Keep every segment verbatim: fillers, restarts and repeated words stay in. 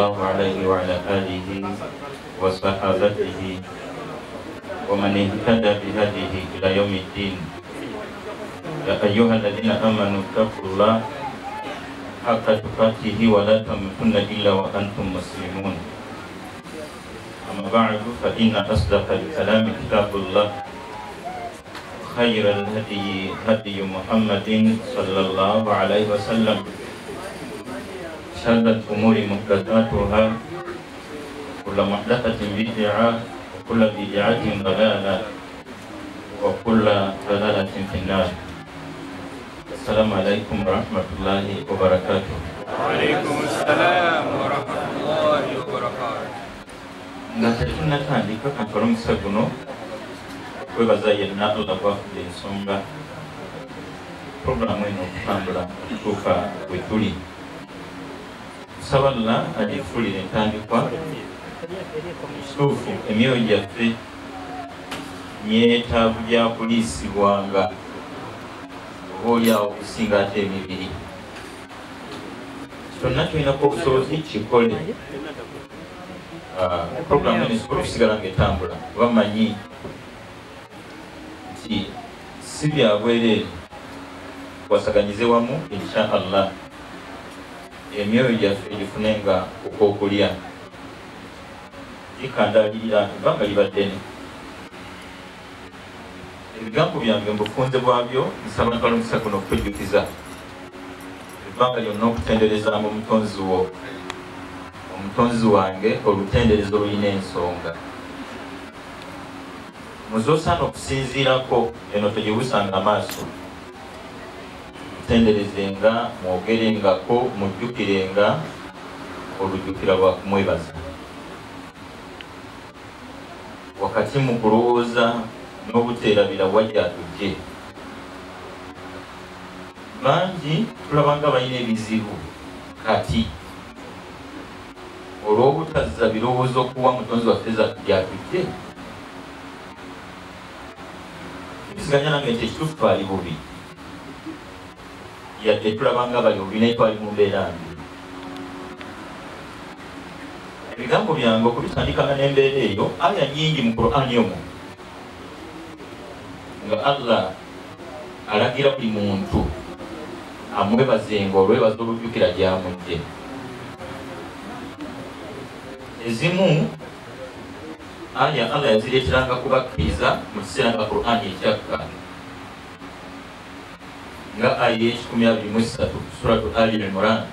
الله عليه وعلى آله وصحابته ومن اهتدى بهديه إلى يوم الدين. يا أيها الذين آمنوا اتقوا الله حق تقاته ولا تموتن إلا وأنتم مسلمون. أما بعد فإن أصدق الكلام كتاب الله، خير الهدي هدي محمد صلى الله عليه وسلم، شر الأمور محدثاتها، كل محدثة بدعة وكل بدعة ضلالة وكل ضلالة في النار. السلام عليكم ورحمة الله وبركاته. وعليكم السلام ورحمة الله وبركاته. Ngatuna tandika kankolo musaguno kwebaza yenna Allah bafudde ensonga programu eno okutambula okutuuka we tuli. Nsaba Allah agifulire entandikwa kituufu emyoyo gyaffe myetaavu gya kuliisibwanga oba oliawo okusinga ate emibiri. Kyonna tulinako obusobozi kikole. Programu eno esobola okusigala ng'etambula kuba mmanyi nti si bya bwereere twasaganyize wamu insha Allah emyoyo gyaffe gifunenga okwokulya gikandalirira ebbanga liba ddene. Ebigambo byange mbufunze bwabyo nsaba nkalo omukisa guno okutujjukiza ebbanga lyonna okutenderezaamu omutonzi wo, omutonzi wange olutenderezo olulina ensonga. Muzosaana okusinziirako eno tegibusanga amaaso, mutenderezenga, mwogerengako, mujjukirenga olujjukira lwa kumwebaza. Wakati mu kulowooza n'obuteerabira wajja atujje, bangi tulabanga balina ebizibu kati olw'obutazza birowoozo okuwa mutonzi waffe byatujje. Tukisiganya nange nti ekituufu twali bubi, yadde tulabanga bali bubi naye twali mu mbeera mbi. Ebigambo byange okubitandikanga n'embeera eyo, aya nnyingi mu Qur'ani omwo nga Allah alagira buli muntu amwebazenga olwebaza olujjukira gy'amugye. Ezimu aya Allah yazireeteranga kubakkiriza mu kiseera nga Qur'ani ekyakka nga aya ekikumi abiri mu esatu suratu Ali Imran.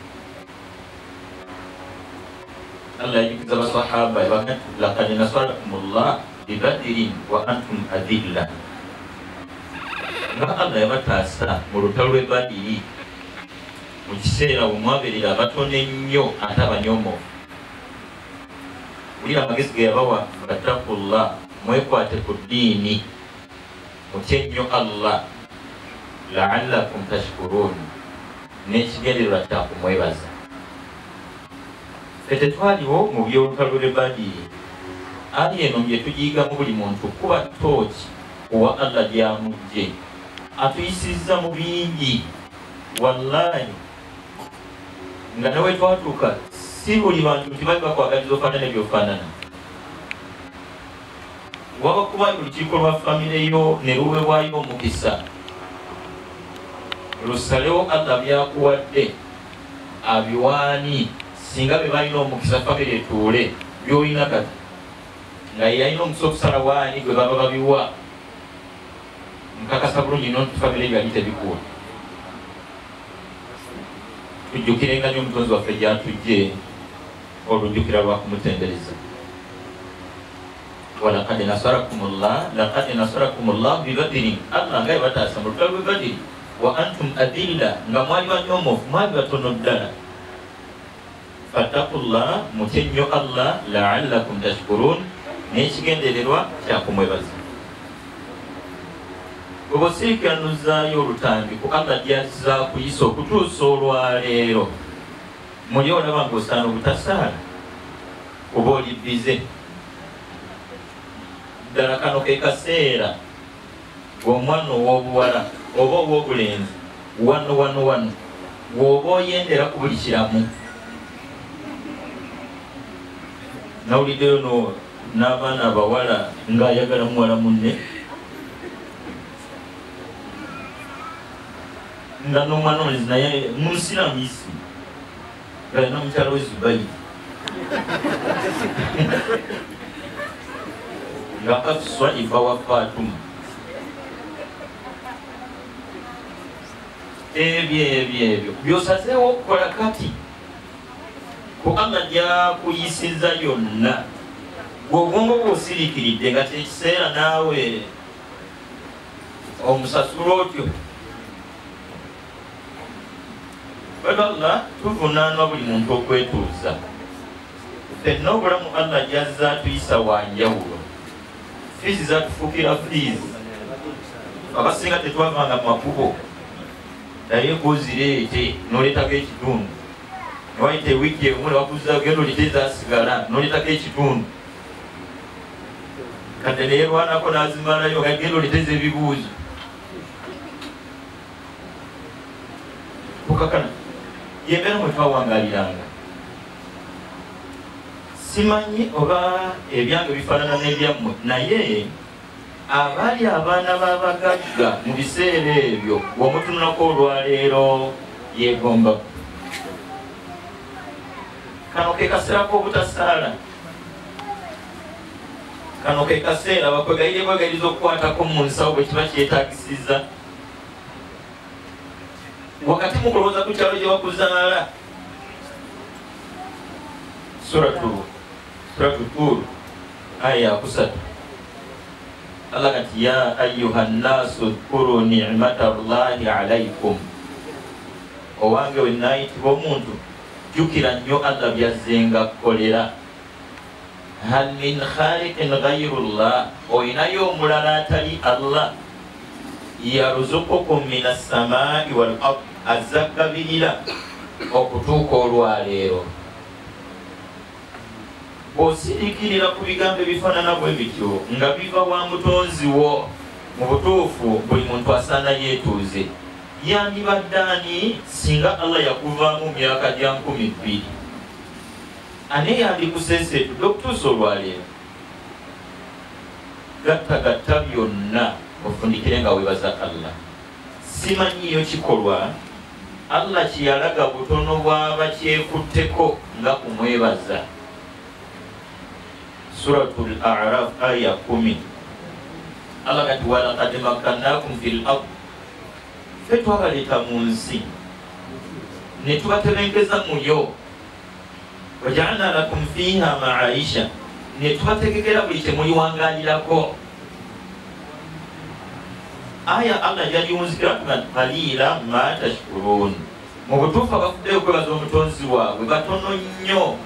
Allah yajjukiza abasahaba yabaga nti laqad nasarakumullah bi Badrin wa antum adilla, nga Allah yabataasa mu lutalo lw'e Badiri mu kiseera bwe mwabeerera abatono ennyo ate abanyoomofu. Ulira amagezi ge yabawa battakullah, mwekwate ku ddiini, mutye nnyo Allah, la'allakum tashkurun, n'ekigendererwa kya kumwebaza. Ffe tetwaliwo mu by'olutalo lw'e Badiri. Ali eno bye tugiyigamu buli muntu kuba tooki owa Allah gy'amugye. Atuyisizza mu bingi wallahi, nga nawe twatuuka si buli bantu nti bali bakwagaliza ofaanana ebyofaanana. Waba kuba olukiiko lwa famire yo ne luweebwayo omukisa, lusalewo Allah byakuwadde abiwaani, singa be balina omukisa famire etuule byolina kati, nga yalina omukisa okusala waani gwe baba babiwa, nkakasa bulungi no nti famire byali tebikuwa. Tujjukirenga nnyo omutonzi waffe gy'atujje olujjukira lwa kumutendereza. walaqad nasarakumullah laqad nasarakumullah bi Badrin, Allah nga yabataasa mu lutalo lw'e Badiri, wa antum adilla, nga mwali banyoomofu, mwali batono ddala. Fattakullah, mutye nnyo Allah, la'allakum tashkurun, n'ekigendererwa kya kumwebaza. Bwe bosiikanuzaayo olutambi ku Allah gy'azza kuyisa okutuusa olwaleero, muli olaba ng'osaana obutasaala oba oli bize. Ddala kano ke kaseera ng'omwana ow'obuwala oba ow'obulenzi wano wano wano bw'oba oyendera ku buli kiramu nawuliddeyo no n'abaana abawala ng'ayagala muwala munne nga n'omwana omulezi naye musiraamu isi ng'alina mukyala we Zubairi nga Hafsa iva wa Fatuma. Ebyo ebyo ebyo by'osazeewo okukola kati kubanga gyakuyisiza yonna bw'obwongo bw'osiriikiridde nga tekiseera naawe omusasula otyo. Allah tuvunaanwa buli muntu okwetuuza. Ffenna obulamu Allah gy'azza atuyisa wa njawulo. Fiizi zatufuukira fiizi. Abasinga tetwavanga mu makubo naye gozireete n'oleetako ekitundu. Newayita ewiiki emu ne bakuza genda oleete ezaasigala n'oleetako ekitundu. Kati neerwanako n'azimalayo nga genda oleete ez'ebibuuzo. Kukakana yembeera mwe twawangaaliranga. Simanyi oba ebyange bifaanana n'ebyammwe naye abaali abaana b'abagagga mu biseera ebyo bw'omutunulako olwaleero yeegomba. Kano ke kaseera k'obutasaala. Kano ke kaseera bakwegayire bwegayiriza okukwatako mu nsawo bwe kiba kyetaagisiza. Wakati mu kulowooza ku kyalo gye bakuzaala. Suratu Suratu Tur aya kusatu. Allah kati ya ayyuhan nasu dhkuru ni'matallahi alaykum. Owange we nayitibwa omuntu jjukira nnyo Allah byazzenga kukolera. Hal min khaliqin ghayrullah, oyinayo omulala atali Allah. Yarzuqukum minas samaa'i wal ard, azzakabirira okutuuka olwaleero. Bw'osiriikirira ku bigambo ebifaanana bwe bityo nga biva wa mutonzi wo, mu butuufu buli muntu asaana yeetuuze. Yandibadde ani singa Allah yakuvaamu mu myaka gya nkumi bbiri? Ani yandikuseeseetudde okutuusa olwaleero? Gatta gatta byonna ofundikire nga weebaza Allah. Simanyiyo kikolwa Allah kyeyalaga butono bw'aba kyekutteko nga kumwebaza. Suratul A'raf aya kumi. Allah kati walaqad makkannakum fil ard, ffe twabaleeta mu nsi ne tubatebenkeza muyo. Waja'alna lakum fiha ma'aisha, ne tubategekera buli kye muliwangaalirako. Aya Allah yagiwunzikira nga qaliila ma tashkurun. Mu butuufu abafuddeyo okwebaza omutonzi waabwe batono nnyo.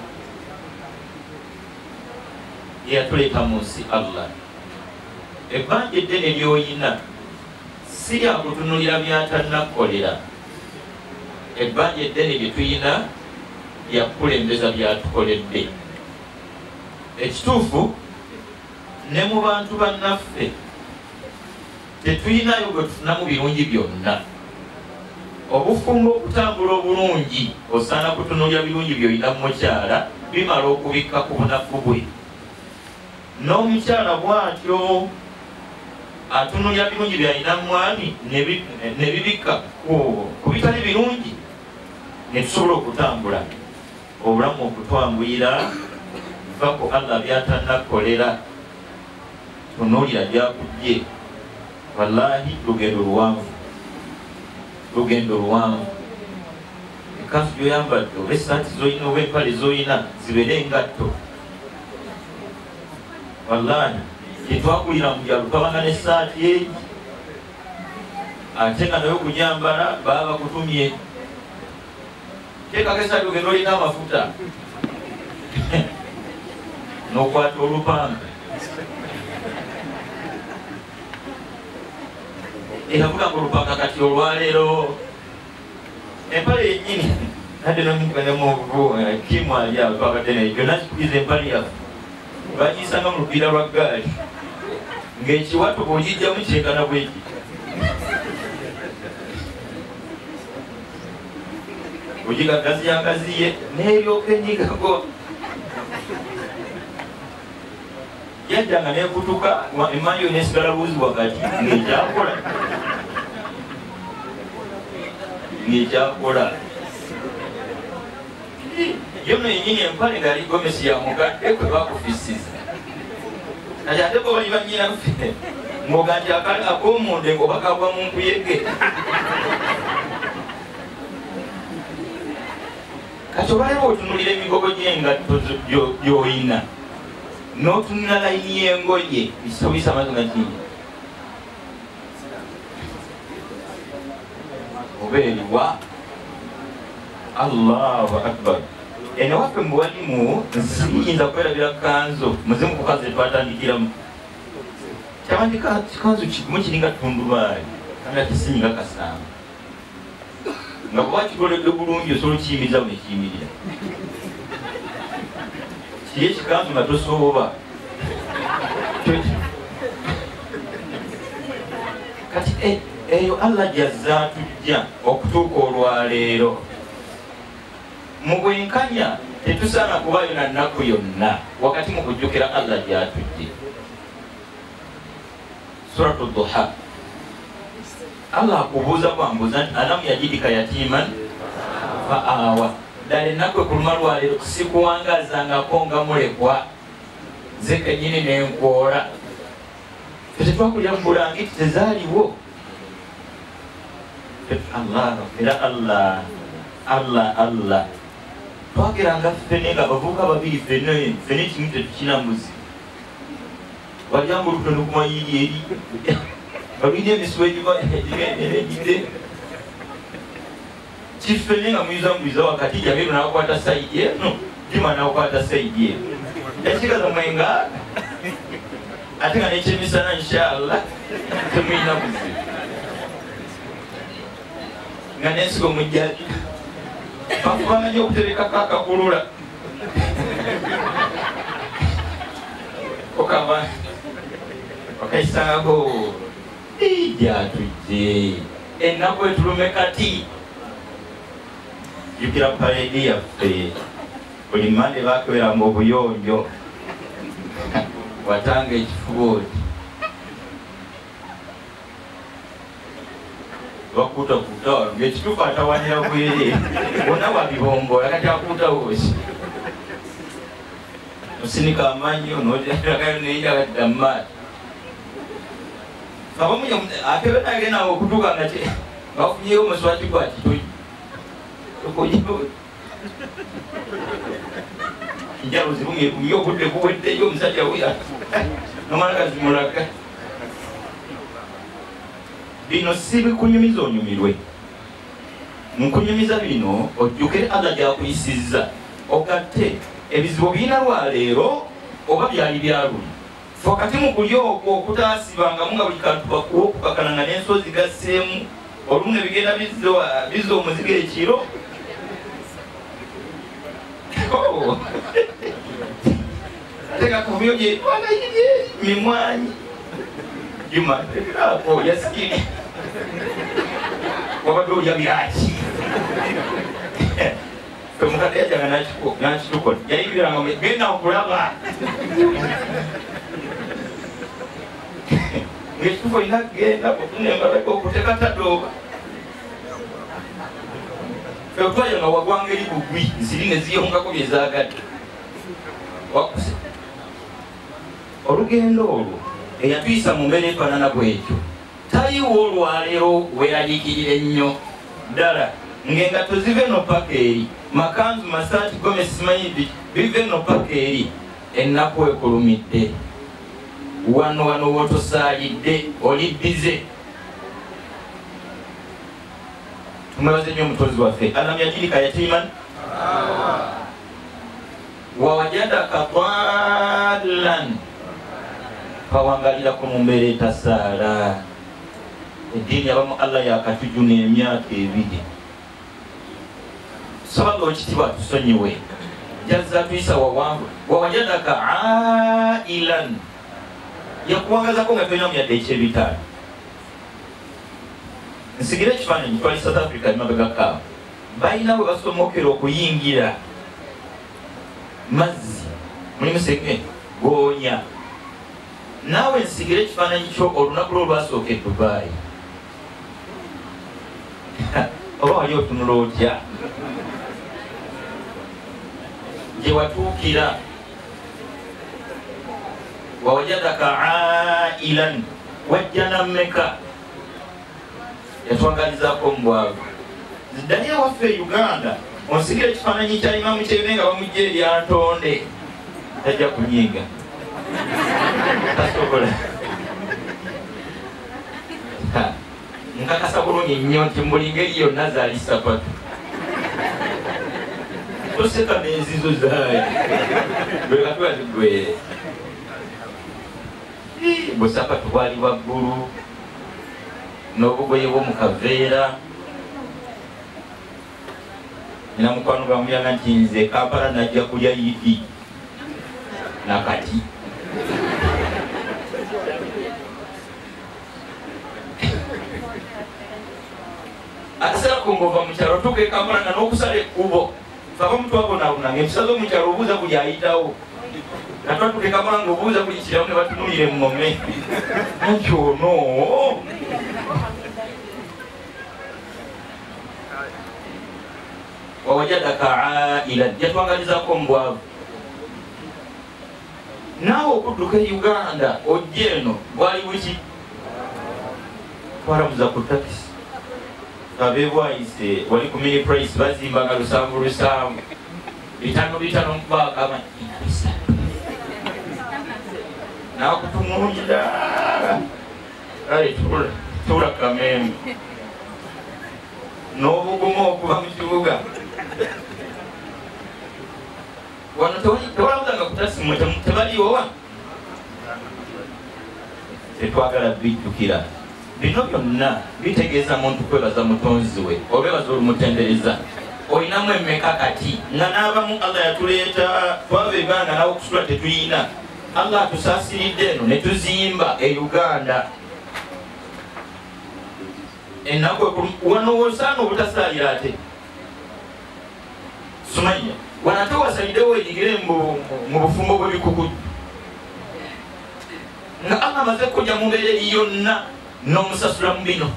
Yatuleeta mu nsi Allah. Ebbanja eddene ly'oyina si lya kutunulira byatannakolera. Ebbanja eddene lye tuyina lya kukulembeza byatukoledde. Ekituufu ne mu bantu bannaffe tetuyinayo gwe tufunamu birungi byonna. Obufumbo okutambula obulungi osaana kutunulira birungi by'olina mu mukyala bimala okubikka ku bunafu bwe. N'omukyala bw'atyo atunulira birungi by'alina mwami ne bibikka ku bitali birungi, ne tusobola okutambula. Obulamu okutwanguyira va ku Allah byatannakolera, tunuulira gyakujje. Wallahi lugendo luwanvu, lugendo luwanvu. Ekanzu gy'oyambadde oba essaati z'olina oba empale z'olina zibeere engatto. Wallahi tetwakulira mu byalo twabanga n'essaati egi, ate nga naye okugyambala baba bakutumye. Teekako essaati ogenda olina amafuta n'okwata olupanga. Eravuga ngo olupanga kati olwaleero empale yennyini nadde nomuvu kimu ali awo twabadde naye gyonna kikuliza empale yaffe bagiyisanga mu lupiira lwa ggaali ng'ekiwato bw'ogijjamu kyenkana bweki. Ogigagaziyangaziye n'eryoka enyigago yajjanga nekutuka emanyi yo nesigala buuzi wakati ngekyakola ngekyakola yono yenyini empale ngaali gomesi ya mugadde kwe bakufisiza kati ate bo bali banyinaffe ngoga nti akali akomunde ngoba kagwa mu nkuyege kati obaleba otunulira emigogo gyengatto gyoyina n'otunula layini y'engoye bisobisa amazima kingi oba eriwa Allahu akbar ene waffe mu bwalimu siyinza kwerabira kanzo muzimu kukanzo etwatandikiramu kyabanti kikanzo kimu kiringa tundubaali kanga kisinga kasamba nga kuba kikoledde bulungi osobola okiyimiriza mu nekiyimirira kiri ekikanzo nga tosooba kati eyo Allah gyazza tujja okutuuka olwaleero mu bwenkanya tetusaana kubayo na nnaku yonna wakati mu kujjukira Allah gyatujje. Suratu Duha Allah akubuuza bwambuuza nti alamu yajidika yatiman fa awa ddala ennaku ekuluma lwaleero sikuwangazangako nga mulekwa nze kennyini nenkoola tetwakulya mbulangiti tezaaliwo Allah era Allah Allah Allah twagiranga ffene nga bavubuka babiri ffene ffene kimu tetukinamuzi walyambuluto nokumayiri eri balwiri emisuwa egigende kifene nga muyiza muyiza wakati jabiru nakwata saidi eno juma nakwata saidi eno ekikaza mwenga ate nga nekyemisana inshallah temuyina buzibu nga nensigo mujjaji bakubanga nyo okuterekako akakulula okaba okaisangako ijatujje ennaku etulume kati jukira paredi yaffe buli mande bakwera mu buyonjo watanga ekifuba oti bakuutakuuta wano ngekitufu atawanira bwere bonna babibombola kati akuuta wosi osinika amanyo noterakayo neyiragadda mumaati abamunya akebenagena okutuuka nga bafunyeyo omuswati gwakitoyi njalo zirumye obudde buweddeyo omusajja wuya nomala gazimulaga bino si bikunyumiza onyumirwe nkunyumiza bino ojjukire Allah gyakuyisizza ogatte ebizibu birina lwaleero oba byali byaluli fe wakati mu kulya okwo okutaasibangamu nga buli kantu bakuwa okukakananga n'ensozi gasseemu olumu ne bigenda bizza omuzigo ekiro tekakubyo gyetwanayirye mimwanyi juma ako yasikini wabadde olya byaki omukadde yajanga nakitukola yayibiranga genda okulaba ngekitufu olina kgenda ofunembalako okutekatadooba otwayo nga wagwanga eri bugwi ziri ne ziyongako byezagadde wakuse olugendo olwo eyatuyisa mu mbeera efaanana bwekyo taliwo olwaleero weeraliikirira ennyo ddala ng'engatto zive no paka eri makanzu masaati gome simanyi bive no paka eri ennaku ekulumidde wano wano wotosaalidde oli bize tumwebaze nnyo omutozi waffe alam yajidika yatiman wawajadaka daalan kawangalirako mu mbeera etasaala eddiini abamu Allah yakatujuna emyaka ebiri sabanga okitibwa tusonyiwe jazza tuyisa wawanvu wawajadaka ailan yakuwangazako nga tolina muyadde ekyebitaano nsigira ekifaananyi twali South Africa emabegakaawo balina bwe basomokera okuyingira mazzi mulimu senge goonya naawe nsigire ekifaananyi kyo olunaku lwo lwasooka e Dubai oba wali otunula otya gye watuukira wawajadaka ailan wajja nammeka yatwagalizako mubwavu ddayo ewaffe e Uganda onsigira ekifaananyi kya imamu kyeyune nga bamujja eryantonde tajja kunyiiga tasobola nkakasa bulungi nnyo nti mbuli ngeri yonna zaali sapatu toseka n'enzizo zaayo bwekatuba zigwere busapatu bwali waggulu n'obugoye bw'omukaveera nina mukwano gamulyaga nti nze Kampala najja kulya yidi nakati akaseera kongova mu kyalo tuuka e Kampala nga n'okusala ekkubo faba mutwabonabonanga ebisazo mu kyalo obuuza buli ayitawo natwatuuka e Kampala ng'obuuza buli kirawo ne batunulire mmome anti ono wawajadaka ailan yatwagalizako mubwavu naawe okudduka e Uganda ojja eno bwali buki twalamuza ku takisi abebwayise wali ku mini price bazimbanga lusanvu lusanvu bitano bitano mubakama naawe kutunuulira kale tula kamembe n'obugumu okuva mu kibuga wano tewalamuzanga kutasimu tebaliwo wa tetwagala bijjukira bino byonna bitegeeza muntu kwebaza mutonzi we obebaza olumutendereza olinamu emmeka kati nga n'abamu Allah yatuleeta twava Uganda nawe okusula tetuyina Allah atusaasiridde eno ne tuzimba e Uganda ennaku wano wosaana obutasaalira ate Sumaya wano ate wasaliddewo wenyigire mu bufumbo bw'ebikuku nga Allah amaze kujja mu mbeera eri yonna n'omusasula mu bino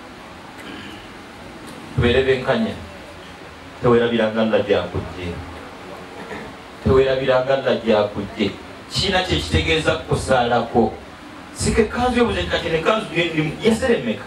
tubeere benkanya teweerabiranga Allah gyakujje teweerabiranga Allah gyakujje kiina kyekitegeeza kusaalako sika ekanzu yobuze kati nekanzu yendimu yaseremeka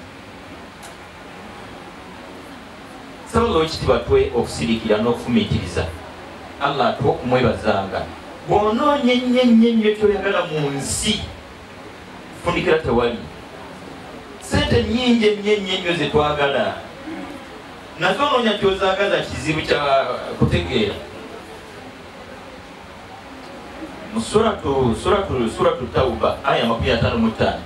saba lwekitiibwa twe okusirikira n'okufumiitiriza Allah atuwa okumwebazanga bw'onoonya ennyo ennyo ennyo kyoyagala mu nsi fundikira tewali sente nnyingi ennyo ennyo ennyo zetwagala nazo onoonya kyozaagaza kizibu kya kutegeera mu suratu suratu suratu Tauba aya makumi ataano mu ttaano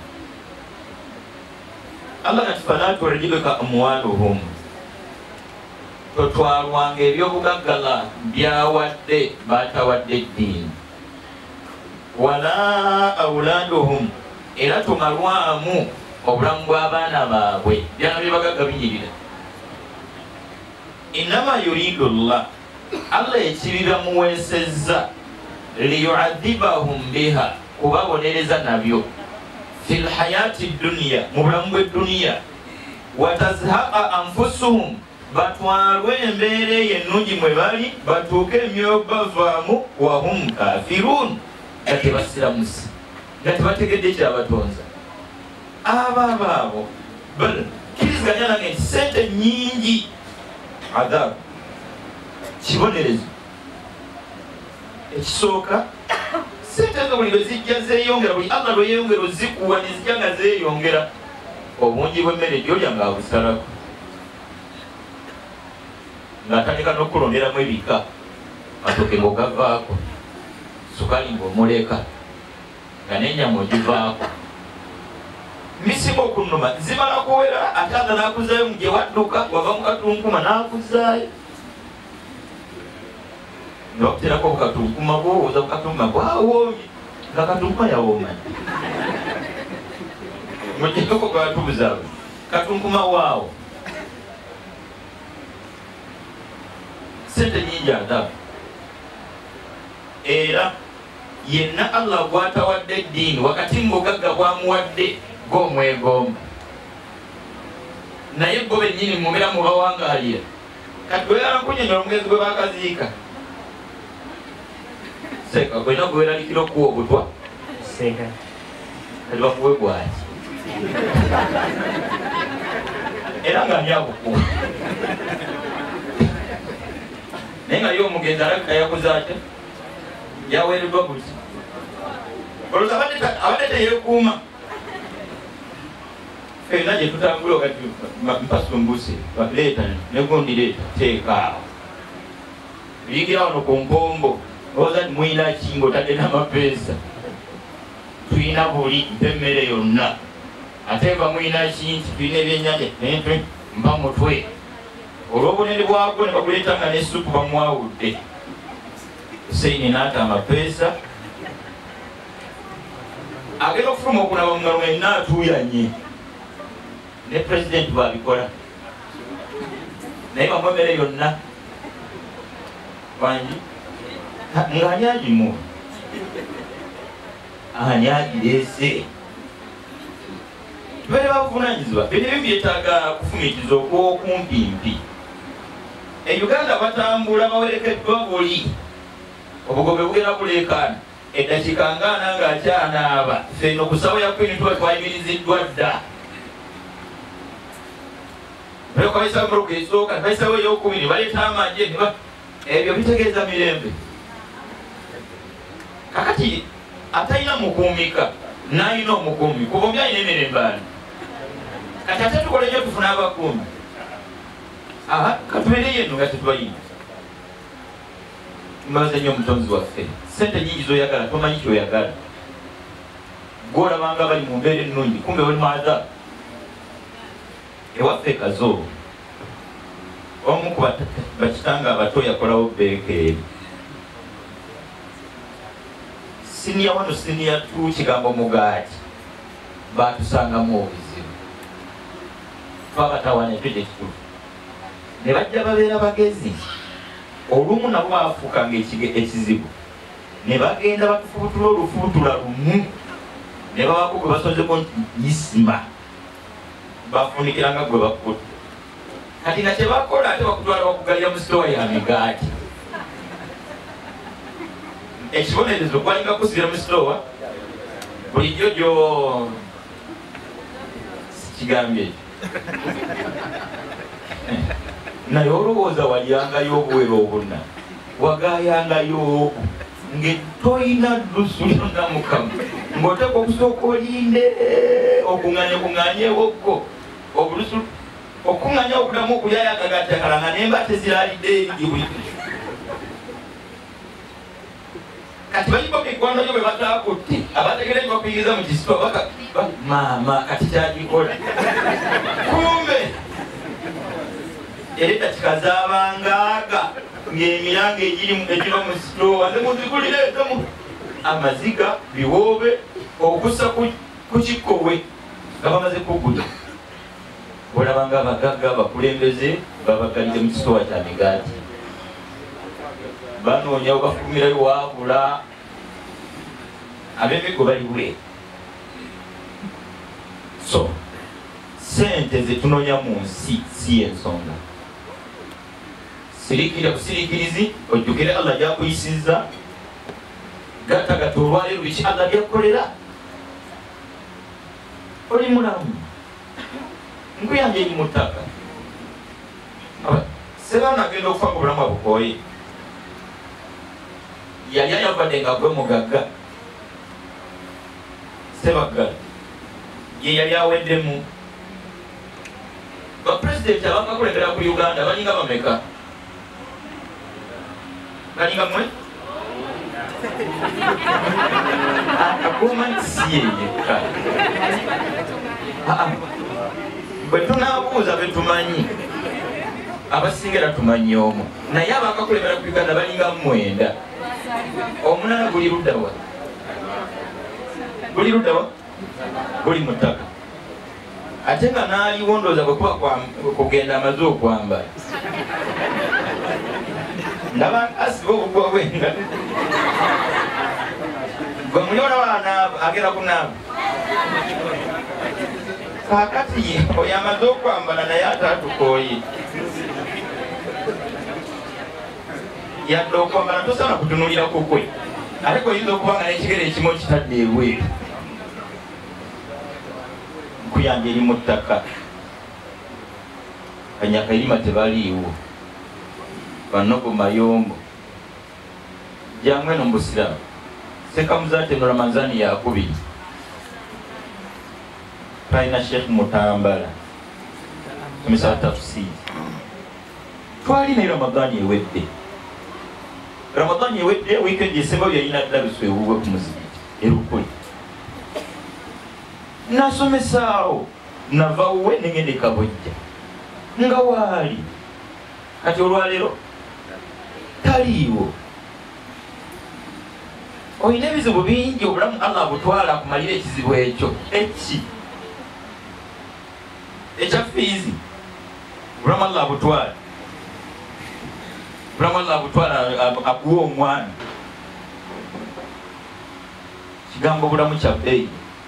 Allah kati fala tu'jibka amwaluhum totwalwanga ebyobugaggala byawadde batawadde eddiini wala auladuhum era tomalwamu obulamu bw'abaana baabwe byana byebagagga binyirira innama yuridu llah Allah ekibiba muweesezza liyuadhibahum biha kubabonereza nabyo fil hayati dunya mu bulamu bw'edduniya watazhaqa anfusuhum batwalwe embeera eyo ennungi mwe bali batuuke emyoyo bavaamu wahum kafirun nga tebasiramusi nga tebategedde ekyabatonza abaabo abo kiriziganya nange nti sente nnyingi adhabu kibonerezo ekisooka sente ezo buli lwe zijja zeeyongera buli Allah lwe yeeyongera ozikuwa ne zijja nga zeeyongera obungi bw'emmere gyolya nga abusalako ng'atandika n'okulonderamu ebika matoke ng'ogavaako sukali ng'omuleka nga n'ennyama ogivaako misinga okunnuma zimala kuwera ate aza n'akuzaayo mu gye wadduka wava mu katunkuma n'akuzaayo nokuterako bukatunkuma bwowooza bukatunkuma bwawoomye nga katunkuma yawoomanye mugyeko gwatubuzaabo katunkuma waawo sente nyingi adhabu era yenna Allah gwatawadde eddiini wakati ng'obugagga bwamuwadde gw'omwegomba naye bo bennyini mumera mubawangaalira kati bwe yakunyonya omugezi gwe bakaziika seka gwena gweralikira okuwa obutwa Sega. kati bakuwe gwaki era nga nyabukuwa naye nga yo omugenzi alabika yakoze ate yaweereddwa buti olowooza abadde teyeekuuma fena gye tutambula kati mpasumbuse leeta negundi leeta teekaawo biyigira wano ku mpombo olowooza nti muyina kinga otadde n'amapeesa tulina buli mpa emmere yonna ate eva muyina kinti tulina ebyennyanja empe mpa mutwe olw'obunene bwagwo ne baguleetanga n'essupu bamwawudde Hussein n'ata amapeesa agenda okufuluma okunaba mu ngalo nga atuuyanye ne pulezidenti babikola naye bamuwa emmere yonna wangi ng'ani agimuwa ani agireese tubeere bavunanyizibwa bino ebyo byetaaga kufumitiza okw'okumpimpi e Uganda batambula bawerekeddwa buli obugobe bugera buleekaana eddakiika ngaana ng'akyanaaba feno ku ssawa ya kwini tuba twayimiriziddwa dda bayokabayisa muruka esooka nebayisawo ey'okubiri baleeta amagye niba ebyo bitegeeza mirembe kakati atalina mukuumika n'alina omukuumi kuba omu alina emirembe ani kati ate tukola nnyo tufuna abakuumi aha katubeereyo eno nga tetubayina mbaza nnyo omutonzi waffe sente nyingi zoyagala tomanyi kyoyagala gwolabanga bali mu mbeera ennungi kumbe bali mwaza ewaffe kazo omu ku bakitanga abato yakolawo beeka eri siniya wano siniya tu kigambo mugaati batusangamu obuzibu twabatawana etwete kitufu ne bajja babeera bagezi olumu nabo bafuukanga ekizibu ne bagenda batufubutula olufubutula lumu ne babako gwe basozeko nti isima bafunikiranga gwe bakuta kati nga kyebakola ate bakutwala bakugalira mu sitowa ya migaati ekibonerezo kwalinga kusibira mu sitowa bulijjo gyo sikigambye ekyo naye olowooza walyangayo obuwera obuna wagayangayo obu ngetoyina ddusu lyonna mukama ng'oteeka okusooka olinde okuŋŋanya kuŋŋanyewokko obulusu okuŋŋanya okudamu okulyayagagattakalanga nemba teziraalidde erigi buli kati baliko mikwano gyo bwe bataakutte abategere bakuyiriza mu kisito maama kati kyagikola kumbe era eddakiika z'abangaaga ng'emiranga egiva mu sitowa nze muzigulireetemu amaziga biwoobe okussa ku kikkowe nga bamaze kugula olabanga abagagga abakulembeze babagalire mu kisitowa kya migaati banoonyawo bafulumirayo waabula ab'emigo baliwe so sente zetunoonya mu nsi si ensonga sirikira busirikirizi ojjukire Allah gyakuyisizza gattagatta olwaleero biki Allah byakukolera oli mulamu nkuyanja eri mu ttaka sebaana agenda okufa nga obulamu abukooye yali ayavadde nga gwe mugagga sebaggala ye yali aweddemu bapulezidenti abakakulembera ku Uganda balinga bameka balinga mwe akuuma nti si yeyekka bwe tunaabuuza be tumanyi abasingira tumanyi omu naye abakakulembera ku Uganda balinga mwenda omulala guli luddawa guli luddawa guli mu ttaka ate nga naaliwo ndowooza bwe kuba kugenda amaze okwambala ndaba asiba obugwa bwenga gwe muliona baana agera kunaaba kakati oyo amaze okwambala naye ate atukooye yadde okwambala tosaana kutunulira kukwe ate koyinza okuba nga n'ekigere ekimu okitadde ebweru nkuyanja eri mu ttaka kanyakairima tebaliiwo banogo mayombo jangweno mbusiramu sekamuzate no Ramadhani yakubiri Paina Sheikh Mutambala tumisa tafsiri twali ne Ramadhani ewedde Ramadhani ewedde weekend yesebo yalina dabiswe uwe ku muzikiti erukuli nasomesaawo nava uwe nengende kabojja nga waali kati olwaleero taliiwo oyina ebizibu bingi obulamu Allah butwala akumalira ekizibu ekyo eki ekya fiizi obulamu Allah butwala obulamu Allah butwala akuwa omwana kigambo obulamu kya bbeeyi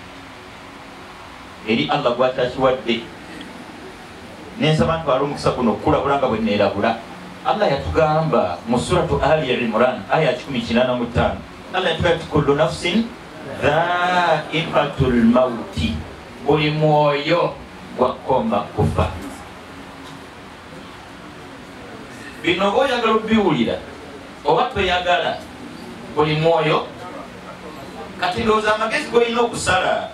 eri Allah gwatakiwadde nensaba ntwala omukisa guno okulabula nga bwe neerabula Allah yatugamba mu suratu Ali Imran aya kikumi kinaana mu ttaano Allah yatugamba kullu nafsin dha'iqatul mauti buli mwoyo gwakoma kufa bino oyagala obiwulira oba toyagala buli mwoyo kati ndowooza amagezi golina okusala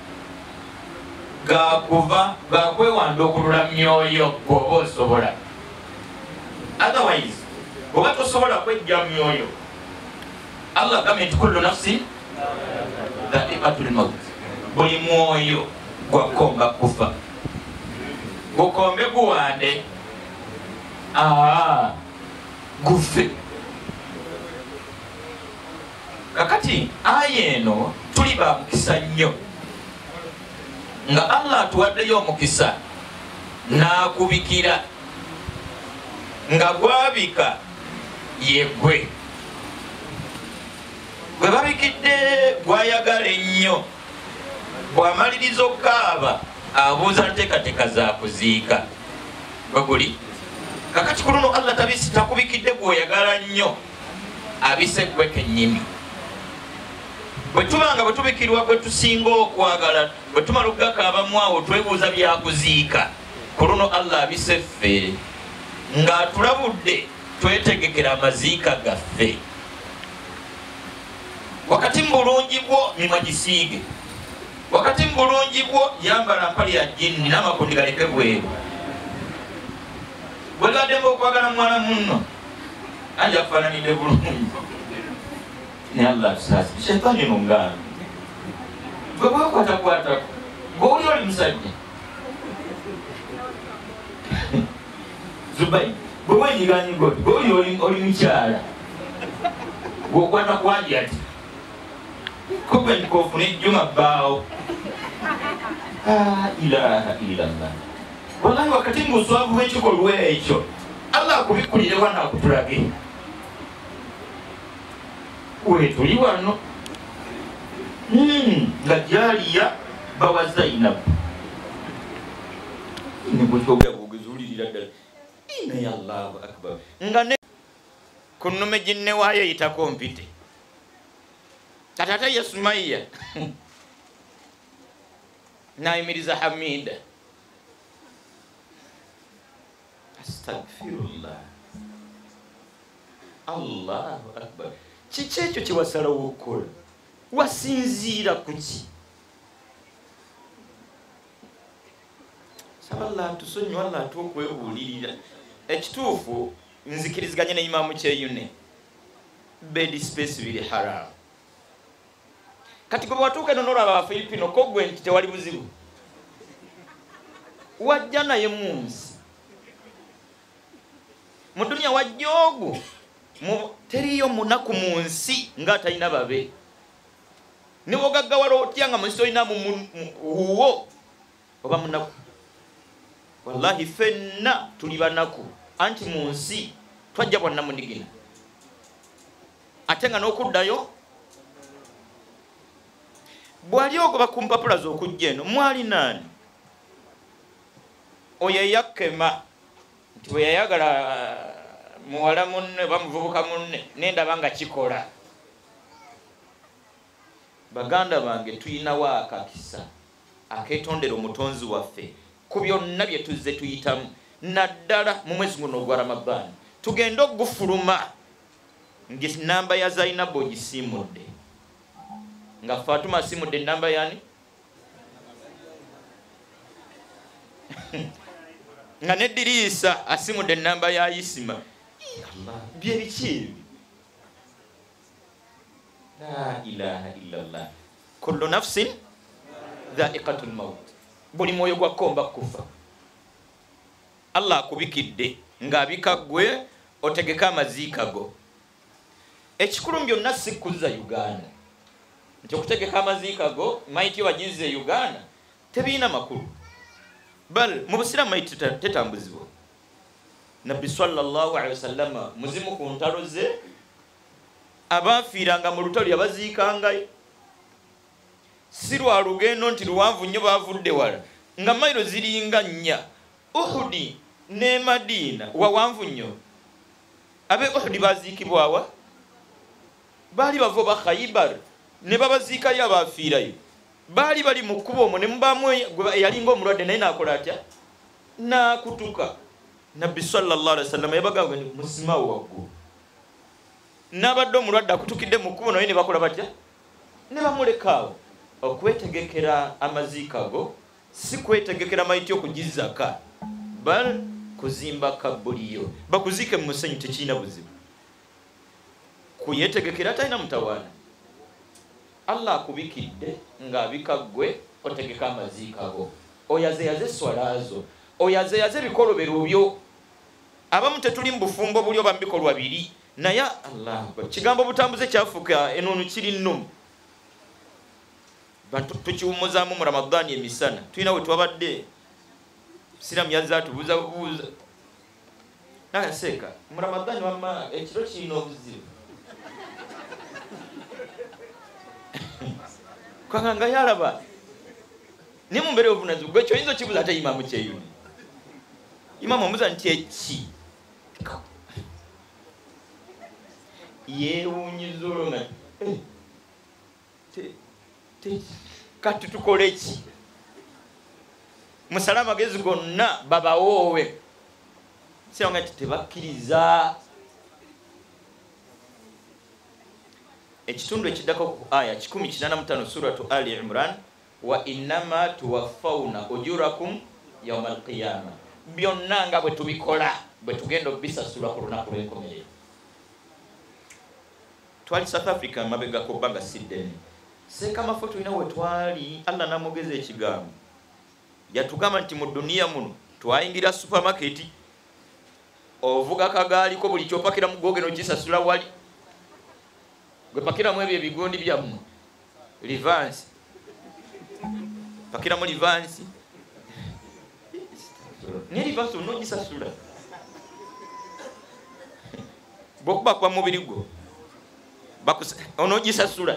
gakuva gakwewanda okulula myoyo bw'oba osobola otherwise bw'oba tosobola kwejja myoyo Allah agambye nti kullu nafsin dha'iqatul maut buli mwoyo gwakomba kufa gukombe guwande aa gufe kakati aya eno tuli ba mukisa nnyo nga Allah atuwaddeyo omukisa n'akubikira nga gwabika yegwe gwe babikidde gwayagala ennyo bw'amaliriza okukaaba abuuza nteekateeka za kuziika bwe guli kakati ku luno Allah tabisi takubikidde gw'oyagala nnyo abise gwe kennyini bwe tubanga bwe tubikirwa gwe tusinga okwagala bwe tumala okugakaabamu awo twebuuza byakuziika ku luno Allah abise ffe ng'atulabudde twetegekera amaziika gaffe wakati mbulungi bwo mimwa gisiige wakati mbulungi bwo yambala mpali ya jini n'amakundi galeke bweru bwe gaddemu okwagala mwana munno anja kufaananidde bulungi ne Allah tusasi shetani nungana gwe bwekwatakwatako gweoli oli musajja Zubai gwe bwenyiganyigo gweoli oli mukyala gweokwata kwaji ati kubwe nkofuna ejjuma bbaawo ilaha illallah wallahi wakati nguswavu w'ekikolwa ekyo Allah akubikulire wana akutulage wetuli wano nga Jaliya bawa Zainabu nibwekobulabugezulirira ddala naye Allahu akbar nga ne ku nnume ginne waayo eyitako mpite tatata ye Sumaiya nayimiriza Hamida astagfirullah Allahu akbar kiki ekyo kiwasalawo okukola wasinziira kuki saba Allah tusonyiwa Allah atuokwebuulirira ekituufu nzikiriziganye ne Imamu Kyeyune bed space biri haramu kati gwe bwatuuka eno n'olaba Abafilipino ko gwe nti tewali buzibu wajja naye mu nsi mu dunia wajja ogwo teriyo munaku mu nsi ng'atalina babe niwogaggawala otya nga mu nsi tolina wuwo oba munaku wallahi ffenna tuli banaku anti mu nsi twajja bwanna munigina ate nga n'okuddayo bwali ogoba ku mpapula z'okujja eno mwali nani oyo yakema nti bwe yayagala muwala munne bamuvubuka munne nendaba nga kikola. Baganda bange tuyinawo akakisa aketondera omutonzi waffe ku byonna bye tuzze tuyitamu, naddala mu mwezi guno ogwa Ramadani tugenda okugufuluma namba ya Zainabu ogisiimudde, nga Fatuma asiimudde namba yani nga ne Dirisa asiimudde namba ya Isima. Bye biki? La ilaha illallah. Kullu nafsin dha'iqatul maut. Buli mwoyo gwakomba kufa. Allah akubikidde ng'abika gwe otegeka amaziika go. Ekikulu byonna si kuzza Uganda. Nti okutegeka amaziika go maiti wagize Uganda tebiina makulu. Bal mu Busiraamu maiti tetambuzibwa. Nabbi sallallahu alaihi wasallam muzimu ku ntalo ze abafiiranga mu lutalo yabaziikangayo. Si lwa lugendo nti luwanvu nnyo bavudde wala nga mayiro ziringa nnya. Uhudi ne Madina wawanvu nnyo. Abe Uhudi baziikibwawa baali bava ba Khaybar ne babaziikayo abafiirayo. Baali bali mu kkubo omwo ne mubaamu yalinga omulwadde naye naakola atya? Naakutuka. Nabbi sallallahu alaihi wasallam yabagamba nti musimawo waggulu. N'abadde omulwadde akutukidde mu kkubo naye ne bakola batya? Ne bamulekaawo. Okwetegekera amaziika go si kwetegekera maiti okugizaka, bal kuzimba kabuliyo bakuziike mu musenyu tekiina buzibu. Kuyetegekera talina mutawaana. Allah akubikidde ng'abika gwe otegeka amaziika go. Oyazeyaze swalaazo, oyazeyaze bikolobero byo. Abamu tetuli mu bufumbo buli oba mu bikolwa biri naye Allah kigambo butambuze kyafuuka enunu kiri nnumu. Bantu tukiwumuzaamu mu Ramadani emisana tulina we twabadde Siramu yazze atubuuza bubuuza nayaseeka mu Ramadani wamma ekiro kirina obuzibu kwanga yalaba ne mu mbeera obunazibu gwe kyoyinza okibuuza ate imamu kyeyuni imamu omubuuza nti eki yeewuunyiza olwo kati tukole ki? Musala amagezi gonna babawoowe. Siranga nti tebakkiriza. Ekitundu ekiddako ku aya kikumi kinaana mu ttaano suratu Ali Imran, wa innama tuwaffawna ujurakum yawma alqiyama. Byonna nga bwe tubikola bwe tugenda obisasula ku lunaku lw'enkomerero. Twali South Africa mabega ko bbanga Sydney. Seka mafoto ina we twali Allah namugeze ekigambo. Yatugamba nti mu dunia muno twayingira supermarket ovuga kagaali ko buli kyopakira mu goge no kisasula wali. Gwe pakira mu ebyo ebigondi byamu. Rivance. Pakira mu Rivance. Ni Rivance no kisasula. Bokba kwa mubiri gwo. Bakusa ono kisasula.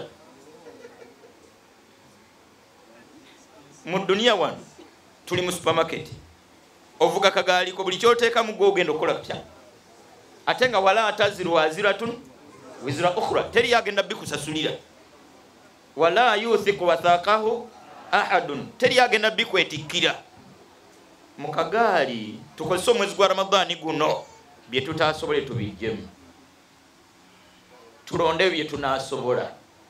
Mu dunia wano tuli mu supermarket ovuga kagaali ko buli kyoteeka mu gogendo kola kya ate nga wala ataziru waziratun wizra ukhra teri yagenda bikusasulira wala yuthiku wathaqahu ahadun teri yagenda bikwetikira mu kagaali. Tukozesa omwezi gwa Ramadani guno bye tutasobole tubijjemu tulonde bye tunasobola.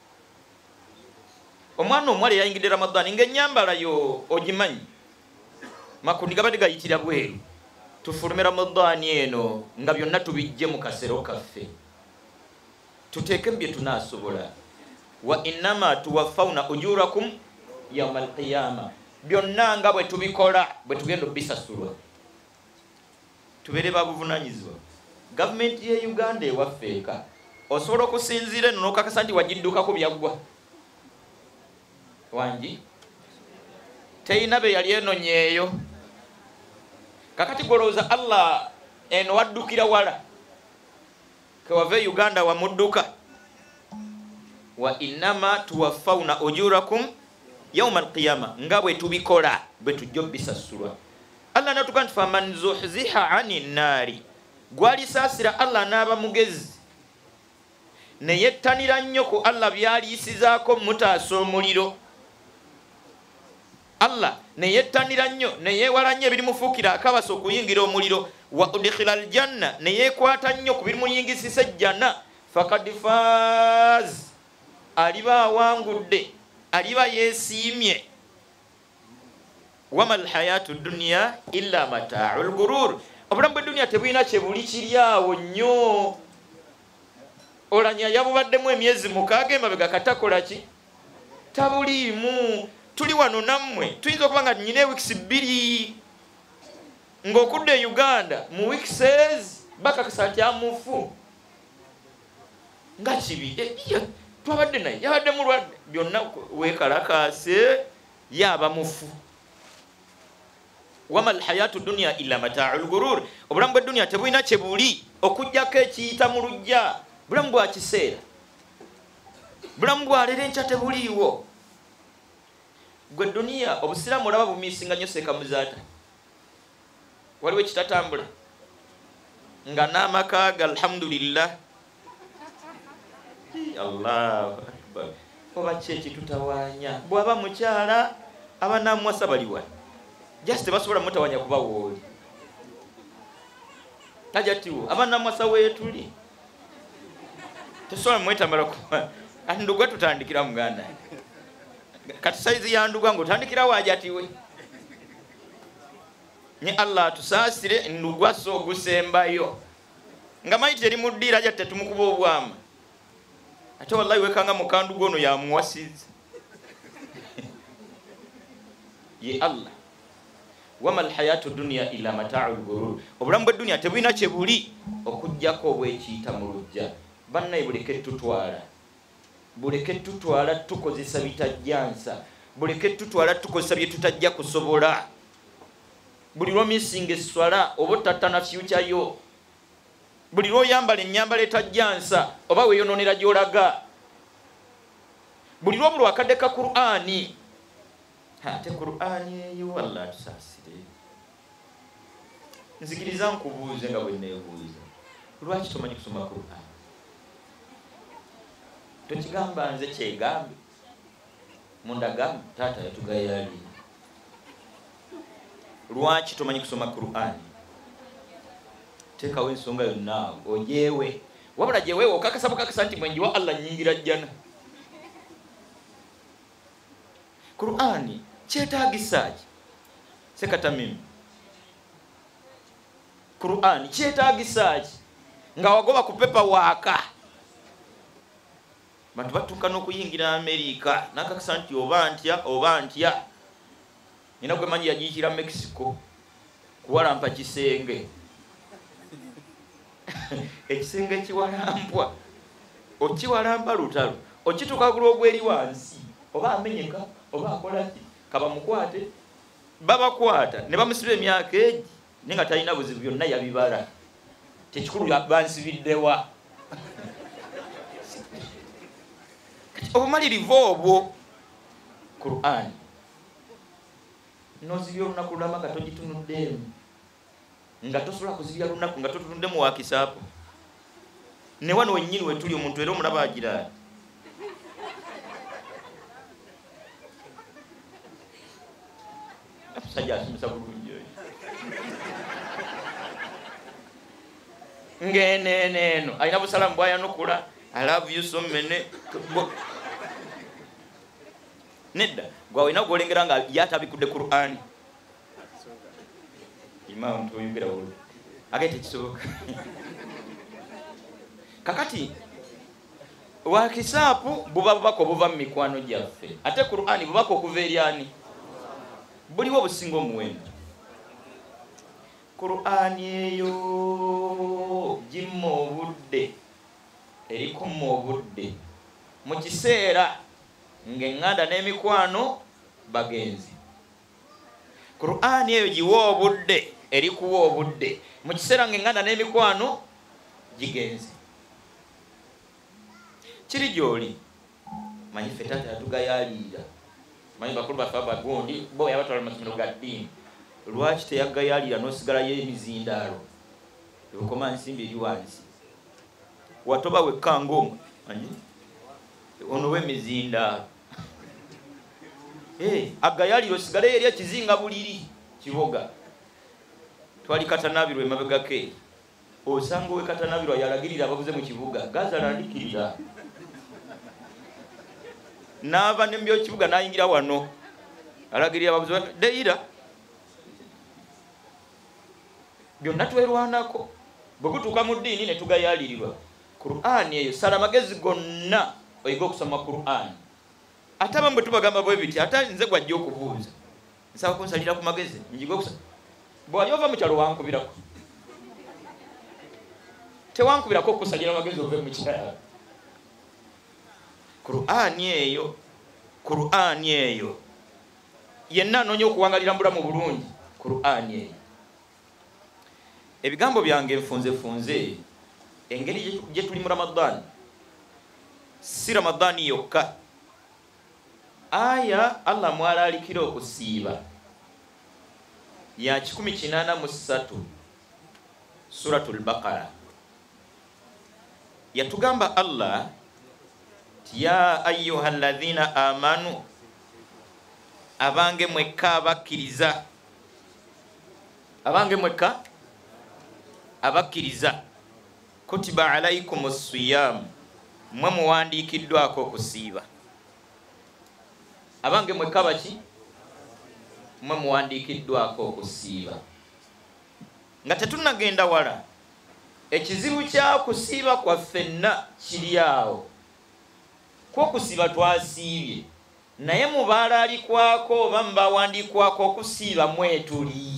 Omwana omwale yayingidde Ramadani ng'ennyambala yo ogimanyi makundi gabadde gayitira bweru. Tufulume Ramadani eno nga byonna tubijje mu kasero kaffe tuteeke mu bye tunaasobola. Wa innama tuwaffawna ujurakum yawma alqiyama. Byonna nga bwe tubikola bwe tugenda obisasulwa. Tubeere babuvunaanyizibwa. Gavumenti ye Uganda ewafeeka osobola okusinziira eno n'okakasa nti wagiddukako byaggwa wangi teina be yali enonyeeyo kakati golooza Allah eno waddukira wala kewave Uganda wamudduka. Wa innama tuwaffawna ujurakum yauma alqiyama nga bwe tubikola bwe tujja bisasulwa. Allah natuga nti faman zuhziha ani nnaari, gwalisaasira Allah n'aba mugezi ne yettanira nnyo ku Allah byaliyisizaako mutaasa omuliro. Allah ne yettanira nnyo ne yeewala nnyo ebirimufuukira akabasa okuyingira omuliro. Wa udkhila aljanna, ne yeekwata nnyo ku birimuyingisisa ejjana. Fakad faaz, aliba awangudde, aliba yeesiimye. Wama alhayatu dunya illa mata'ul gurur, obulamu bw'edduniya tebulina kye buli kiri awo nnyo. Olanya yabubaddemu emyezi mukaaga emabega katakola ki? Tabuliimu. Tuli wano nammwe tuyinza okuba nga nyina wiikisi bbiri ng'okudde e Uganda mu wiikisi ezi bakakasa nti amufu nga kibi twabadde naye yabadde mulwadde byonna weekalakaase yaba mufu. Wama alhayatu dunya illa mata'ul gurur, obulamu bw'edduniya tebulina kye buli okuggyako ekiyita mu lujja. Bulamu bwa kiseera, bulamu bwa leero enkya tebuliiwo. Gwe duniya obusiraamu olaba bumiisinga nnyo seeka muzaata. Waliwo ekitatambula nga n'amaka ga alhamdulillah. Allahu akbar. Oba ki ekitutawaanya? Bw'aba mukyala abanamwasa baliwa just tebasobola mutawanya kuba wooli tajatiwo abanamwasa weetuli tesobola mwetambala kuba ati ndugwa tutandikira muganda kati saizi ya ndugwa ng'otandikira waajatiwe nye Allah tusaasire ndugwa so gusembayo nga maiti teri muddiira jatte tumukuba obwama ate wallahi wekanga mukandu gono ya muwasizi ye Allah. Wama alhayatu dunya illa mata'ul gurur, obulamu bw'edduniya tebulina kye buli okuggyako obwekiyita mu lujja. Bannaye buleke tutwala, buleke tutwala tukozesa bitajjansa, buleke tutwala tukozesa bye tutajja kusobola. Buli lw'omisinga esswala oba ottattana future yo, buli lw'oyambala ennyambala etajjansa oba weeyonoonera gy'olaga, buli lw'obulwa akadde ka Qur'ani. Ate Qur'ani eyo Allah tusaasire. Nzikiriza nkubuuze nga bwe neebuuza, lwaki tomanyi kusoma Qur'ani? Tokigamba nze kyegambe munda gambe taata yatugayali. Lwaki tomanyi kusoma Qur'ani? Teekawo ensonga yonna ojeewe, wabula gyeweewo okakasa bukakasa nti mwenjiwa Allah nnyingira jjana. Qur'ani kyetaagisa ki? Sekata mimi Qur'ani kyetaagisa ki? Nga wagoba ku pepa waaka bantu batuuka n'okuyingira Amerika nakakasa nti oba ntya oba ntya. Nina gwe manyi yagiikira Mexico kuwalampa kisenge ekisenge kiwalampwa okiwalampa lutalo okituuka gula ogweri wansi oba amenyeka oba akola ki kaba mukwate babakwata ne bamusiba emyaka egi naye nga talina buzibu byonna yabibala tekikulu bansibiddewa. Obumalirivu obwo Qur'ani nozibya olunaku lulama nga togitunuddeemu, nga tosobola kuzibya lunaku nga totunuddemu wakisaapu. Ne wano wennyini wetuli omuntu era omulaba agiraani sajja asomesa bulungi oyo ng'eneeneeno alina busalamu bwayanukula I love you so many. Nedda gwa wina golengera nga yatabikudde Qur'ani imam tuyongera wulu agete kisoboka kakati wakisapu buba bako buva mu mikwano gyaffe ate Qur'ani bubako okuva eri ani? Buliwo obusinga omuwendo. Qur'ani eyo gimma obudde erikumma obudde mu kiseera ng'eŋŋanda n'emikwano bagenzi. Qur'ani eyo giwa obudde erikuwa obudde mu kiseera ng'eŋŋanda n'emikwano gigenzi. Kiri gy'oli manyi ffe taata yatugayaalira manyi bakulu baffe abagundi bo yabatwala mu masomero ga ddiini lwaki teyagayalira n'osigalayo emizindaalo ebukoma nsimbi eri wansi watoba wekkango manyi ono w'emizindaalo agayalira osigaleyo eri ekizinga buliri kiboga twali katanabirwa emabegake osanga owe katanabirwa yalagirira ababuze mu kibuga gazalandikirira n'ava ne mbyokibuga n'ayingira wano alagirira ababuze deira byonna twerwanako bwe gutuuka mu ddiini ne tugayalirirwa Qur'ani eyo sala magezi gonna oyiga okusoma Qur'ani ate abamu bwe tubagamba bwe biti ate nze gwajja okubuuza nsaba kunsalira ku magezi njiga okusoma bwali ova mu kyalo wankubirako tewankubirako okusalira amagezi ove mu kyalo Qur'ani eyo Qur'ani eyo yenna anoonya okuwangalira mbulamu bulungi Qur'ani eyo ebigambo byange nfunzefunze engeri gye tuli mu Ramadani si Ramadani yokka aya Allah mwalalikira okusiiba ya kikumi kinaana mu ssatu Suratul Baqara yatugamba Allah ya ayyuha alladhina amanu abange mwekka abakkiriza abange mwekka abakkiriza kutiba alaykum as-siyam mwe muwandiikiddwako okusiiba abange mwekka baki mwe muwandiikiddwako okusiiba nga tetunnagenda wala ekizibu kya kusiiba kwa ffenna kiri awo kwokusiiba twasiibye naye mubaalaalikwako oba mubawandiikwako okusiiba mwetuli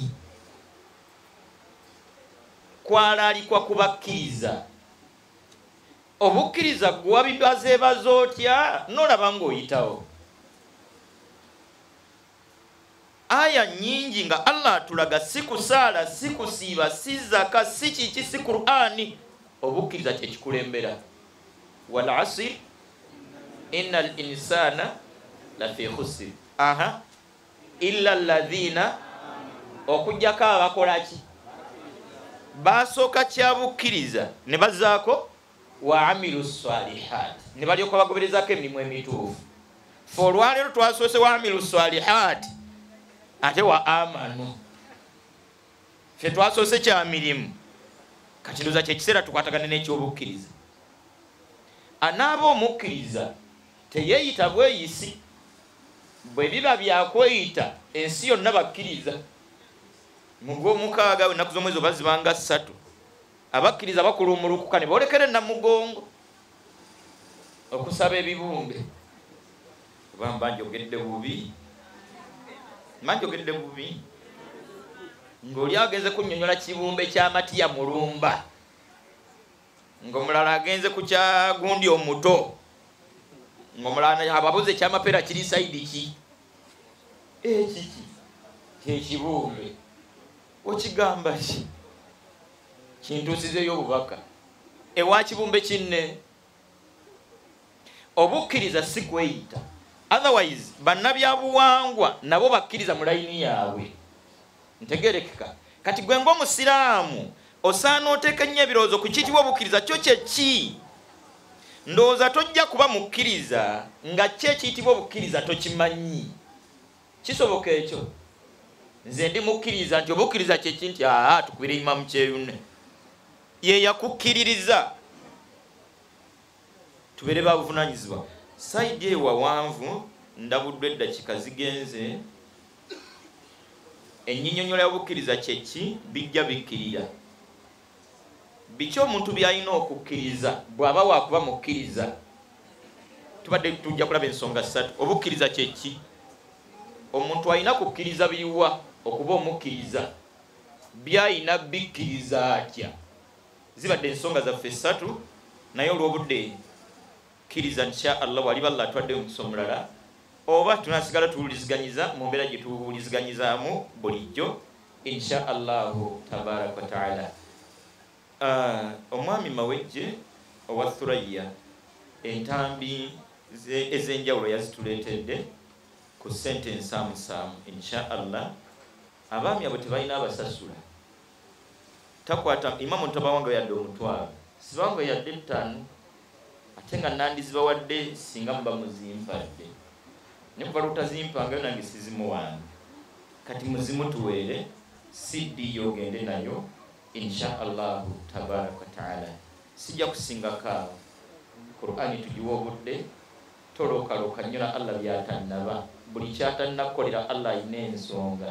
kwalaalikwa kubakkiriza obukkiriza guwa bibazeebaza otya n'olaba ng'oyitawo aya nyingi nga Allah atulaga si kusaala si kusiiba si zaka si kiki si Qur'ani obukkiriza kyekikulembera wal asr innal insana lafi khusr aha illa alladhina okujjako abakolaki basooka kyabukkiriza ne bazzaako wa amilu salihat ne balyoka bagoberezako emirimu emituufu fe olwaleero twasoose wa amilu salihat ate wa amanu fe twasoose kya mirimu kati ndoza kyekiseera tukwatagane n'ekyobukkiriza anaaba omukkiriza teyeeyita bweyisi bwe biba byakweyita ensi yonna bakkiriza mu gw'omukaaga ennaku z'omwezi oba zibanga ssatu abakkiriza bakola omulukuka ne boolekera ennamugongo okusaba ebibumbe oba mba njogedde bubi mba njogedde bubi ng'oli agenze kunnyonnyola kibumbe ky'amatiya mulumba ng'omulala agenze ku kya gundi omuto ng'omulala ababuze ekyamapeera kiri sayidi ki ekiki kyekibumbe okigamba ki kintuusizeyo obubaka ewa kibumbe kinne obukkiriza si kweyita otherwise bannabyabuwangwa nabo bakkiriza mu layini yaabwe ntegerekeka kati gwe ng'omusiraamu osaana oteeka ennyo ebirowoozo ku kiyitibwa obukkiriza kyo kyeki ndowooza tojja kuba mukkiriza nga ki ekiyitibwa obukkiriza tokimanyi kisoboka ekyo nze ndi mukkiriza nti obukkiriza kyeki nti aa tukubire imamu kyeyune ye yakukkiririza tubeere babuvunaanyizibwa sayidi ewawanvu ndabuddwa eddakiika zigenze ennyinyonnyola y'obukkiriza kyeki bijja bikkirira biki omuntu by'alina okukkiriza bw'aba waakuba mukkiriza tubadde tujja kulaba ensonga ssatu obukkiriza kyeki omuntu alina kukkiriza biwa okuba omukkiriza by'alina bikkiriza atya zibadde ensonga zaffe ssatu naye olw'obudde kkiriza insha Allah wali balla atwadde omukisa omulala oba tunasigala tuwuliziganyiza mu mbeera gye tuwuliziganyizaamu bulijjo insha Allahu tabaraka wa taala. Uh, omwami Mawejje owa Thuraya entambi ez'enjawulo yazituleetedde ku sente ensaamusaamu insha allah abaami abo tebalina abasasula takwata imamu ntabawange yadde omutwalo sibange yadde ttaano ate nga nandizibawadde singa muba muzimpadde ne kuba lutazimpangayo nange sizimuwange kati muzimutuweere siddiyo ogende nayo insha allahu tabaraka wataala sijja kusingako Qur'ani tugiwa obudde tolokaloka nnyo na allah byatannaba buli kyatannakolera allah ayina ensonga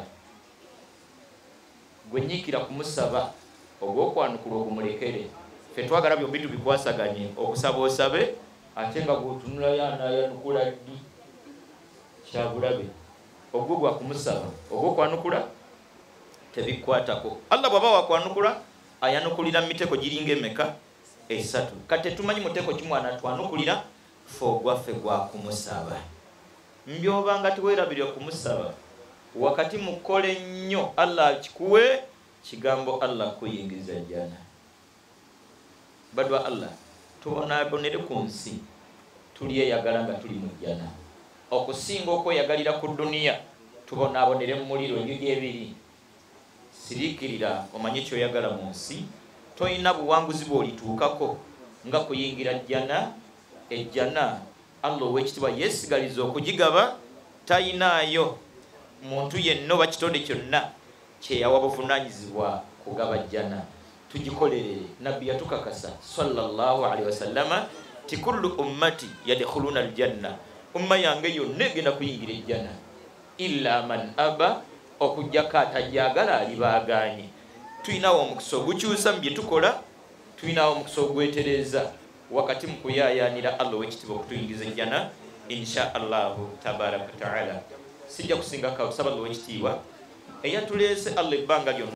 gwe nyiikira kumusaba ogw'okwanukula ogumulekere ffe twagala byombi tubikwasaganye okusaba osabe ate nga bw'otunulayo anayanukula ddi kyabulabe ogwo gwa kumusaba ogw'okwanukula tebikwatako allah bw'aba wakwanukula ayanukulira mu miteko giringa emeka esatu kati tumanyi muteko kimwana twanukulira fe ogwaffe gwa kumusaba mbyobanga teweerabirira kumusaba wakati mukole nnyo allah kikuwe kigambo allah kuyingiza jana badwa allah tubonaabonere ku nsi tuli eyagala nga tuli mu jana okusinga okweyagalira ku duniya tubonaabonere mu muliro ebyugi ebiri siriikirira omanye kyoyagala mu nsi toyina buwanguzi bw'olituukako nga kuyingira jjana ejjana allah ow'ekitiibwa yeesigaliza okugigaba tayinaayo muntu yenna oba kitonde kyonna kyeyawa buvunaanyizibwa kugaba jjana tugikolere nabbi yatukakasa sallallahu alaihi wasallama ti kullu ummati yadkhuluna aljanna umma yange yonna egenda kuyingira ejjana illa man aba okujjako atajagala alibaaganye tuyinawo omukisa ogukyusa mu bye tukola tuyinawo omukisa ogwetereza wakati mu kuyaayaanira allah ow'ekitiibwa okutuyingiza ejjana insha allahu tabaraka wataala sijja kusingako kusaba allah ow'ekitiibwa eyatuleese allah ebbanga lyonna